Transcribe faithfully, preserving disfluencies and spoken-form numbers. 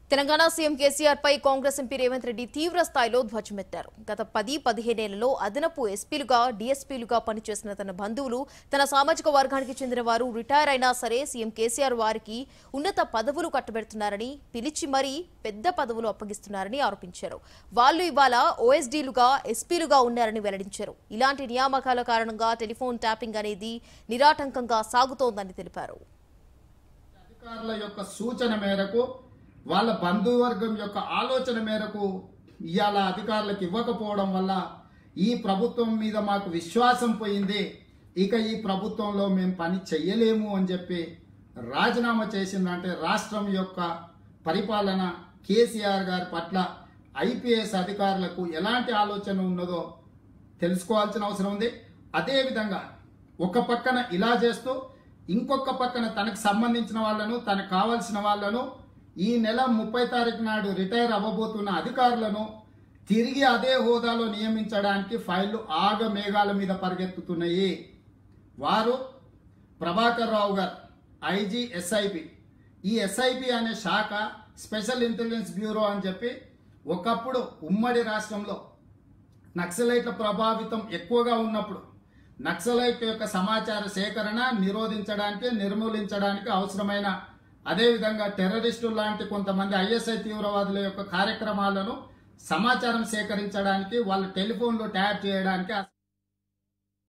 Telangana CM KCR పై Congress MP Revanth Reddy తీవ్ర స్థాయిలో ధ్వజమెత్తారు. గత పది పదిహేనేళ్లలో అదనపు ఎస్పీలుగా డీఎస్పీలుగా పనిచేసిన తన బంధువులు, తన సామాజిక వర్గానికి చెందిన వారు రిటైర్ అయినా సరే సీఎం కేసీఆర్ వారికి ఉన్నత పదవులు కట్టబెడుతున్నారని, పిలిచి మరీ పెద్ద పదవులు అప్పగిస్తున్నారని ఆరోపించారు. వాళ్లు ఇవాళ ఓఎస్డీలుగా ఎస్పీలుగా ఉన్నారని వెల్లడించారు. ఇలాంటి నియామకాల కారణంగా టెలిఫోన్ ట్యాపింగ్ అనేది నిరాటంకంగా సాగుతోందని తెలిపారు. అధికారుల యొక్క సూచన మేరకు వాళ్ళ బంధువర్గం యొక్క ఆలోచన మేరకు ఇవాళ అధికారులకు ఇవ్వకపోవడం వల్ల ఈ ప్రభుత్వం మీద మాకు విశ్వాసం పోయింది. ఇక ఈ ప్రభుత్వంలో మేము పని చెయ్యలేము అని చెప్పి రాజీనామా చేసిందంటే రాష్ట్రం యొక్క పరిపాలన కేసీఆర్ గారి పట్ల ఐపీఎస్ అధికారులకు ఎలాంటి ఆలోచన ఉన్నదో తెలుసుకోవాల్సిన అవసరం ఉంది. అదేవిధంగా ఒక పక్కన ఇలా చేస్తూ ఇంకొక పక్కన తనకు సంబంధించిన వాళ్ళను, తనకు కావాల్సిన వాళ్ళను ఈ నెల ముప్పై తారీఖు నాడు రిటైర్ అవ్వబోతున్న అధికారులను తిరిగి అదే హోదాలో నియమించడానికి ఫైళ్లు ఆగ మేఘాల మీద పరిగెత్తుతున్నాయి. వారు ప్రభాకర్ రావు గారు ఐజీ ఎస్ఐపి. ఈ ఎస్ఐపి అనే శాఖ స్పెషల్ ఇంటెలిజెన్స్ బ్యూరో అని చెప్పి ఒకప్పుడు ఉమ్మడి రాష్ట్రంలో నక్సలైట్ల ప్రభావితం ఎక్కువగా ఉన్నప్పుడు నక్సలైట్ యొక్క సమాచార సేకరణ నిరోధించడానికి, నిర్మూలించడానికి అవసరమైన అదేవిధంగా టెర్రరిస్టులు లాంటి కొంతమంది ఐఎస్ఐ తీవ్రవాదుల యొక్క కార్యక్రమాలను సమాచారం సేకరించడానికి, వాళ్ళ టెలిఫోన్లో ట్యాప్ చేయడానికి